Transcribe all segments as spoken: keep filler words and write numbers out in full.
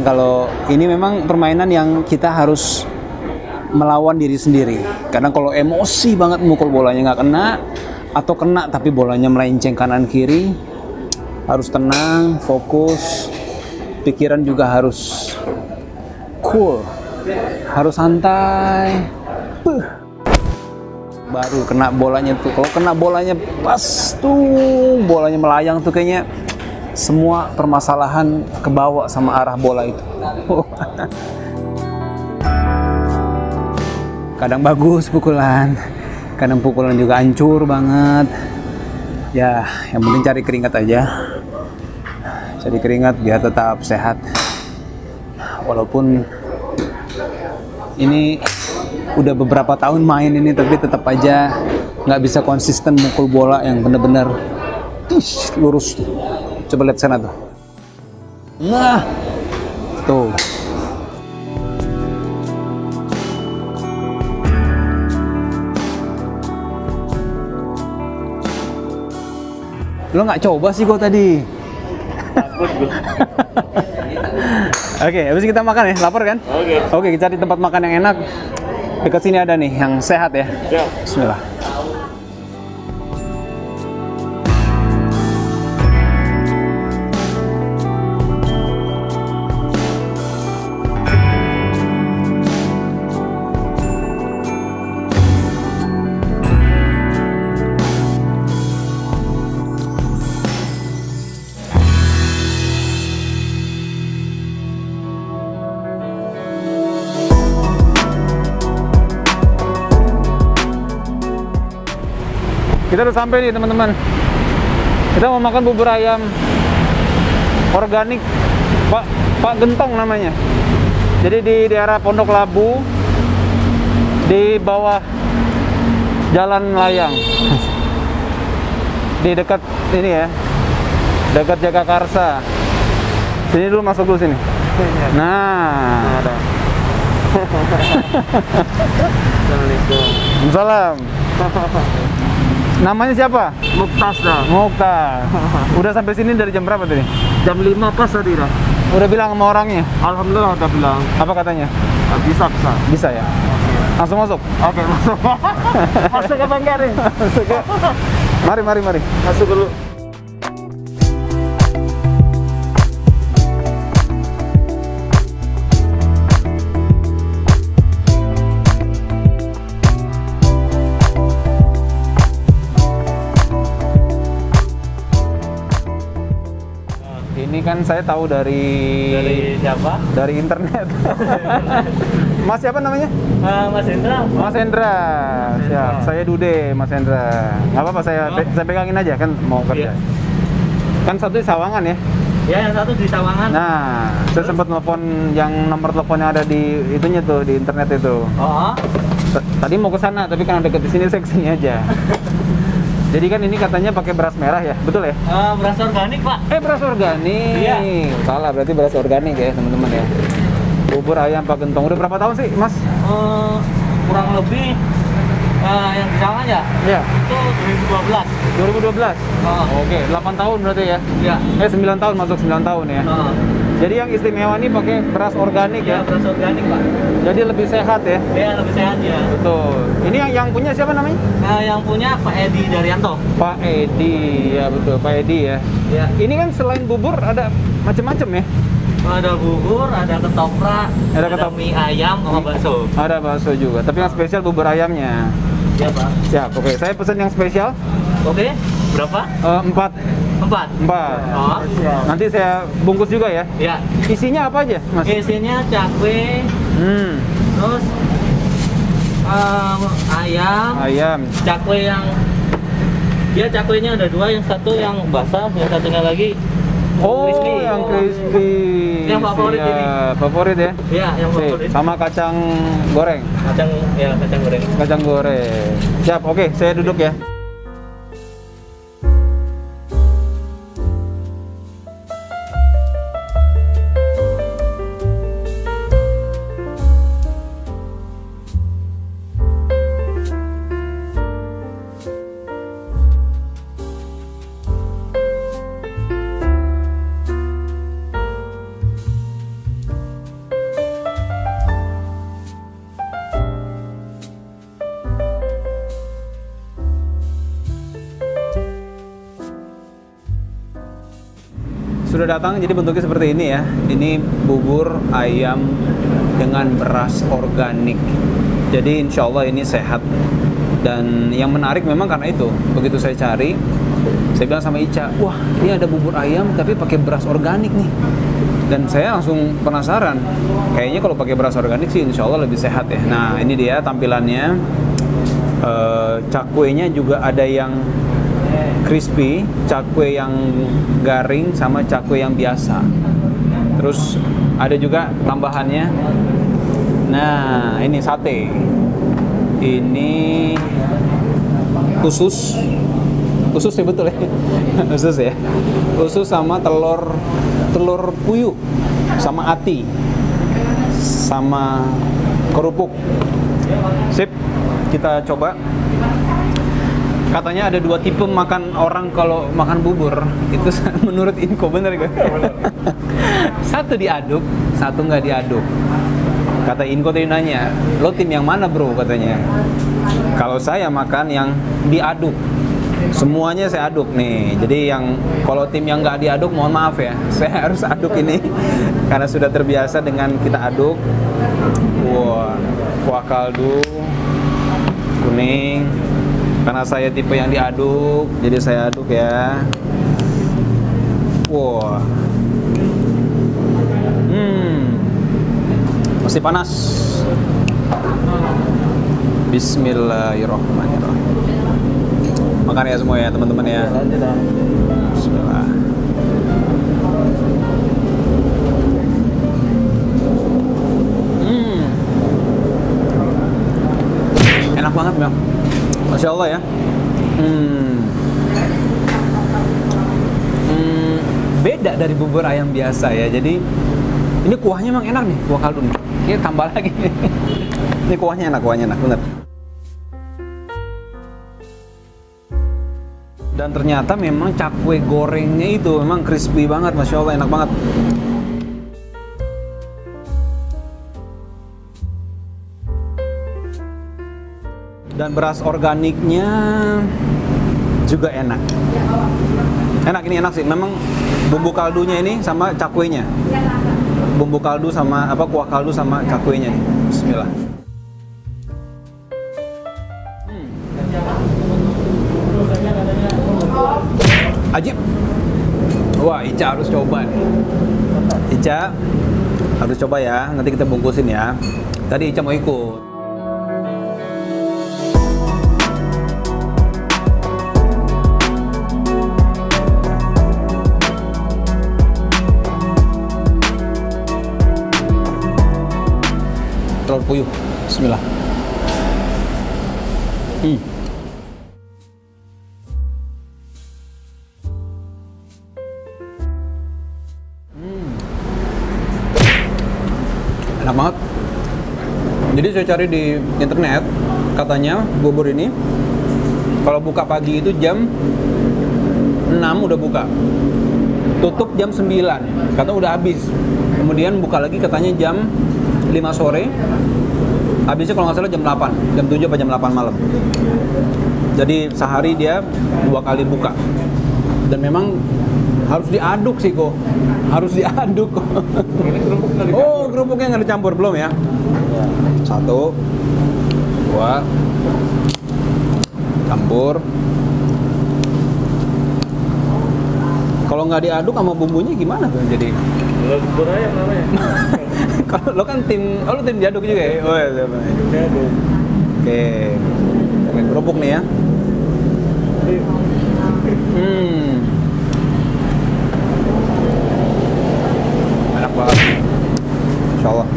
kalau ini memang permainan yang kita harus melawan diri sendiri. Kadang kalau emosi banget mukul bolanya nggak kena, atau kena tapi bolanya melenceng kanan kiri, harus tenang, fokus, pikiran juga harus cool, harus santai. Puh. Baru kena bolanya tuh. Kalau kena bolanya pas tuh, bolanya melayang tuh kayaknya semua permasalahan kebawa sama arah bola itu. Kadang bagus pukulan, kadang pukulan juga hancur banget. Ya, yang penting cari keringat aja. Cari keringat biar tetap sehat. Walaupun ini udah beberapa tahun main ini, tapi tetap aja nggak bisa konsisten mukul bola yang bener-bener lurus. Coba lihat sana tuh. Nah, tuh. Lo nggak coba sih kok tadi? Takut gue. Oke, habis kita makan ya, lapar kan? Oke. Oke, kita cari tempat makan yang enak. Dekat sini ada nih, yang sehat ya. Ya. Bismillah. Kita udah sampai nih teman-teman. Kita mau makan bubur ayam organik Pak Pak Gentong namanya. Jadi di daerah Pondok Labu, di bawah Jalan Layang, di dekat ini ya, dekat Jagakarsa. Sini dulu, masuk dulu sini. Nah, ada. Assalamualaikum. Salam. Namanya siapa? Muktas dah. Mokhtar. Udah sampai sini dari jam berapa tadi? Jam lima pas tadi dah. Udah bilang sama orangnya? Alhamdulillah udah bilang. Apa katanya? Bisa bisa. Bisa ya? Langsung masuk? Oke, masuk. Masuk apa enggak nih? Masuk ya? Mari, mari, mari. Masuk dulu. Ini kan saya tahu dari Dari siapa? dari internet. Mas siapa namanya? Uh, Mas Hendra. Mas Hendra. Siap. Saya Dude, Mas Hendra. Nggak apa-apa, saya pe saya pegangin aja kan mau kerja. Iya. Kan satu di Sawangan ya. Ya, yang satu di Sawangan. Nah, saya sempat nelpon yang nomor teleponnya ada di itunya tuh, di internet itu. Oh. T Tadi mau ke sana, tapi karena deket di sini saya kesini aja. Jadi kan ini katanya pakai beras merah ya, betul ya? Uh, beras organik, Pak. Eh, beras organik. Iya. Salah, berarti beras organik ya, teman-teman ya. Bubur ayam Pak Gentong. Udah berapa tahun sih, Mas? Uh, kurang lebih uh, yang di Sawangan ya? Iya. Itu dua ribu dua belas. dua ribu dua belas. Oh. Oke, delapan tahun berarti ya? Iya. Eh, sembilan tahun, masuk sembilan tahun ya. Oh. Jadi yang istimewa ini pakai beras organik Ya, ya. beras organik, Pak. Jadi lebih sehat ya. Ya, lebih sehat ya. Betul. Ini yang yang punya siapa namanya? Nah, yang punya Pak Edi Daryanto. Pak Edi, ya betul, Pak Edi ya. Ya. Ini kan selain bubur ada macam-macam ya. Ada bubur, ada ketoprak, Ada ada, ketop- mie ayam sama bakso. Ada bakso juga, tapi yang spesial bubur ayamnya. Ya, Pak. Siap, oke. Saya pesan yang spesial Oke, berapa? eh, empat. Empat. Empat. Oh, Nanti saya bungkus juga ya. ya. Isinya apa aja, Mas? Isinya cakwe, Hmm, terus um, ayam, ayam. cakwe yang dia cakwenya ada dua, yang satu yang basah, yang satunya lagi Oh, crispy. yang crispy. Yang favorit ini. Siap, favorit ya. Ya, yang Oke, favorit. sama kacang goreng. Kacang, ya kacang goreng. Kacang goreng. Siap, oke, saya duduk ya. sudah datang, jadi bentuknya seperti ini ya. Ini bubur ayam dengan beras organik. Jadi insya Allah ini sehat. Dan yang menarik memang karena itu, begitu saya cari, saya bilang sama Ica, wah ini ada bubur ayam tapi pakai beras organik nih. Dan saya langsung penasaran, kayaknya kalau pakai beras organik sih insya Allah lebih sehat ya. Nah ini dia tampilannya. E, cakwenya juga ada yang crispy, cakwe yang garing sama cakwe yang biasa. Terus ada juga tambahannya. Nah ini sate. Ini usus. Usus ya betul ya. Usus ya. Usus sama telur telur puyuh sama ati sama kerupuk. Sip, kita coba. Katanya ada dua tipe makan orang kalau makan bubur. Itu menurut Inko bener gak? Satu diaduk, satu nggak diaduk. Kata Inko tadi nanya, lo tim yang mana bro katanya. Kalau saya makan yang diaduk. Semuanya saya aduk nih. Jadi yang kalau tim yang nggak diaduk, mohon maaf ya, saya harus aduk ini karena sudah terbiasa dengan kita aduk. Wah, kuah kaldu kuning. Karena saya tipe yang diaduk, jadi saya aduk ya. Wah, hmm, masih panas. Bismillahirrahmanirrahim. Makan ya semua ya teman-teman ya. Bismillah. Hmm. Enak banget Mel. Masya Allah ya. Hmm. Hmm. Beda dari bubur ayam biasa ya. Jadi ini kuahnya emang enak nih, kuah kaldu nih. Kita tambah lagi. Ini kuahnya enak, kuahnya enak bener. Dan ternyata memang cakwe gorengnya itu memang crispy banget, Masya Allah, enak banget. Dan beras organiknya juga enak. Enak, ini enak sih. Memang bumbu kaldunya ini sama cakwenya. Bumbu kaldu sama apa kuah kaldu sama cakwenya nih. Bismillah. Ajib. Wah, Ica harus coba nih. Ica harus coba ya. Nanti kita bungkusin ya. Tadi Ica mau ikut. Telur puyuh. Bismillah. Hmm. Enak banget. Jadi saya cari di internet, katanya bubur ini kalau buka pagi itu jam enam udah buka, tutup jam sembilan, kata udah habis. Kemudian buka lagi katanya jam lima sore, habisnya kalau nggak salah jam delapan, jam tujuh atau jam delapan malam. Jadi sehari dia dua kali buka. Dan memang harus diaduk sih kok, harus diaduk kok. Oh, kerupuknya nggak dicampur belum ya? Satu, dua, campur. Kalau nggak diaduk sama bumbunya gimana tuh jadi? Bubur ayam namanya. Kalau lo kan tim, oh lo tim diaduk juga ya? Oh ya, diaduk. Oke, pakai kerupuk nih ya. Hmm. Enak banget. Insya Allah.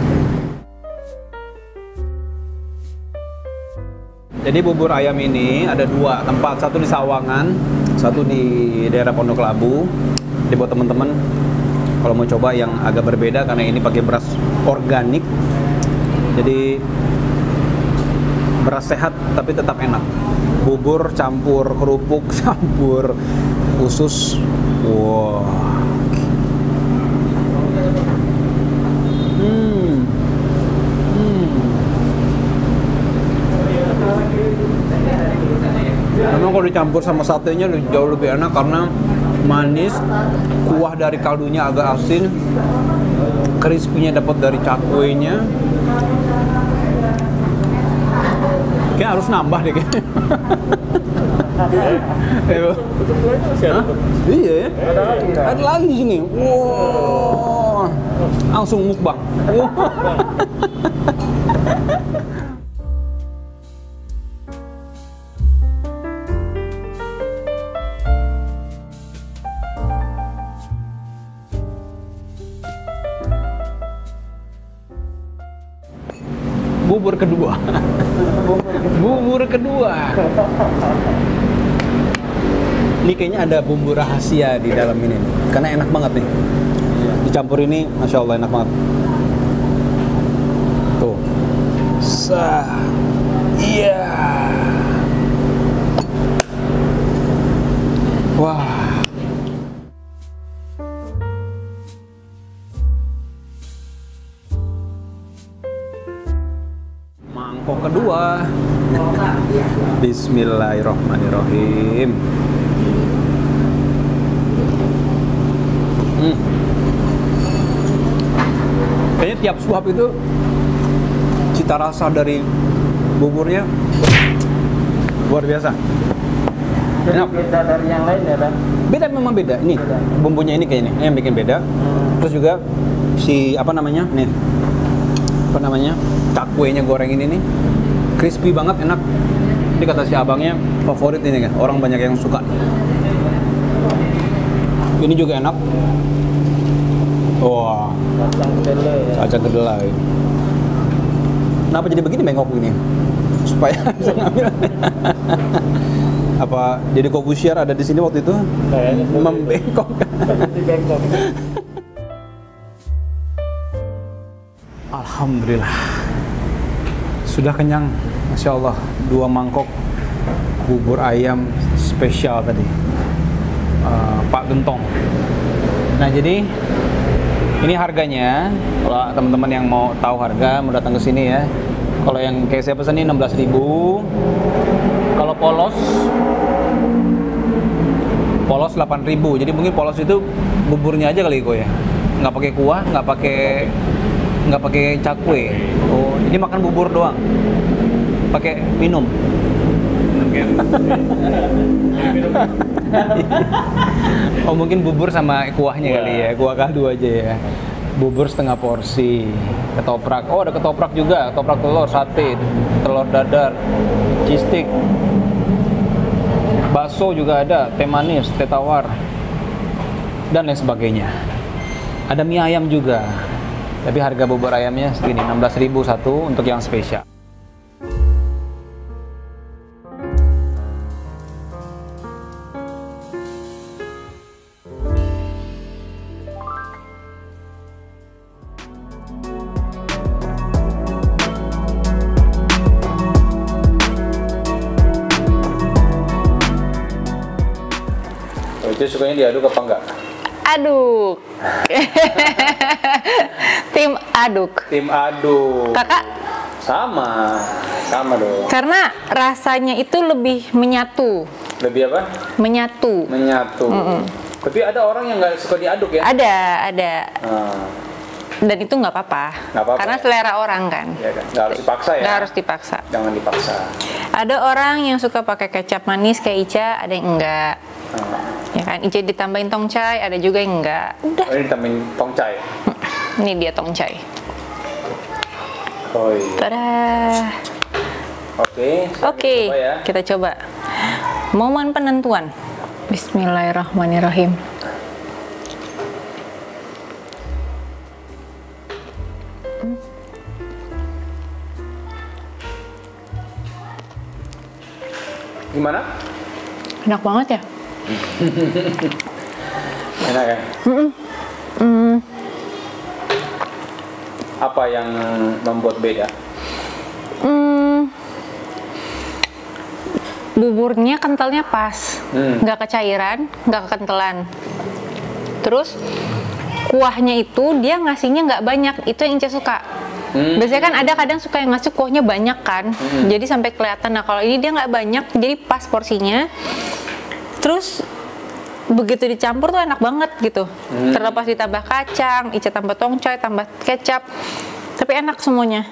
Jadi bubur ayam ini ada dua tempat, satu di Sawangan, satu di daerah Pondok Labu. Jadi buat teman-teman kalau mau coba yang agak berbeda karena ini pakai beras organik, jadi beras sehat tapi tetap enak. Bubur campur kerupuk campur usus, wow. Hmm. Hmm. Memang kalau dicampur sama satenya jauh lebih enak karena manis, kuah dari kaldunya agak asin, crispy-nya dapat dari cakwenya. Kayak harus nambah deh kayaknya. Hah? Iya ya. Ada lagi di sini. Wow. Langsung mukbang. Wow. Bubur kedua. Bubur kedua. Ini kayaknya ada bumbu rahasia di dalam ini, karena enak banget nih. Dicampur ini, masya Allah enak banget. Tuh, sah, iya. Wah. Mangkok kedua. Bismillahirrahmanirrahim. Hmm. Kayaknya tiap suap itu cita rasa dari buburnya luar biasa. Jadi beda dari yang lain ya, Bang? Beda, memang beda. Ini Beda. bumbunya ini kayaknya ini yang bikin beda. Hmm. Terus juga si apa namanya? Nih. Apa namanya? Cakwenya goreng ini nih. Crispy banget, enak. Ini kata si abangnya favorit ini kan. Orang banyak yang suka. Ini juga enak. Wah, Kacang kedelai ya. kacang kedelai. Kenapa jadi begini bengkok ini? Supaya bisa ngambil. Apa jadi Kobusier ada di sini waktu itu? Kayaknya seperti Membengkok. Seperti Bangkok. Alhamdulillah. Sudah kenyang. Masya Allah. Dua mangkok bubur ayam spesial tadi. Uh, Pak Gentong. Nah jadi ini harganya, kalau teman-teman yang mau tahu harga, mau datang ke sini ya. Kalau yang kayak saya pesan ini enam belas ribu. Kalau polos, polos delapan ribu. Jadi mungkin polos itu buburnya aja kali kok ya. Nggak pakai kuah, nggak pakai nggak pakai cakwe. Oh, jadi makan bubur doang. Pakai minum. Oh mungkin bubur sama kuahnya kali ya, kuah kaldu aja ya. Bubur setengah porsi, ketoprak. Oh ada ketoprak juga, ketoprak telur, sate, telur dadar, cheese stick, bakso juga ada, teh manis, teh tawar, dan lain sebagainya. Ada mie ayam juga, tapi harga bubur ayamnya segini, enam belas ribu satu untuk yang spesial. Itu sukanya diaduk apa enggak? Aduk. Tim aduk. Tim aduk. Kakak? Sama, sama dong. Karena rasanya itu lebih menyatu. Lebih apa? Menyatu. Menyatu. Mm-mm. Tapi ada orang yang nggak suka diaduk ya? Ada, ada. Hmm. Dan itu nggak apa-apa. Nggak apa-apa. Karena selera orang kan. Ya kan? Nggak harus dipaksa ya? Nggak harus dipaksa. Jangan dipaksa. Ada orang yang suka pakai kecap manis kayak Ica, ada yang enggak. Hmm. Ya kan, Ica ditambahin tongcai, ada juga yang enggak. Udah. Oh, ini tambahin tongcai. Ini dia tongcai. Oh iya. Tada. Oke. Oke, Coba ya. kita coba. Momen penentuan. Bismillahirrahmanirrahim. Gimana? Enak banget ya? Enak ya? Mm-mm. Mm. Apa yang membuat beda? Mm. Buburnya kentalnya pas, Hmm. nggak kecairan, nggak kekentelan. Terus kuahnya itu dia ngasihnya nggak banyak, itu yang Inca suka. Hmm. Biasanya kan ada kadang suka yang ngasih kuahnya banyak kan, Hmm. jadi sampai kelihatan. Nah kalau ini dia nggak banyak, jadi pas porsinya. Terus begitu dicampur tuh enak banget gitu. Hmm. Terlepas ditambah kacang, Ica tambah tongcai, tambah kecap, tapi enak semuanya.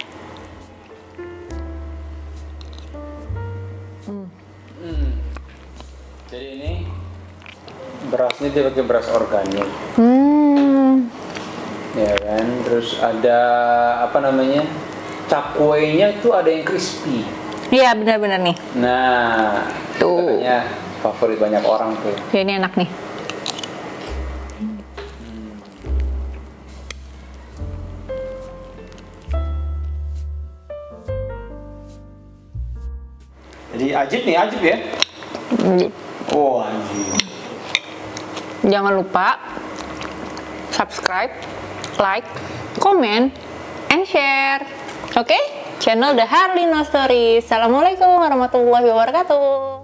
Hmm. Hmm. Jadi ini berasnya dia pakai beras organik. Hmm. Ya kan, terus ada apa namanya? Cakwenya itu ada yang crispy. Iya benar-benar nih. Nah, tuh. Katanya favorit banyak orang tuh. Ya, ini enak nih. Hmm. Jadi ajib nih, ajib ya. Ajib. Oh anjing. Jangan lupa subscribe, like, comment, and share. Oke? Okay? Channel The Harlino Stories. Assalamualaikum warahmatullahi wabarakatuh.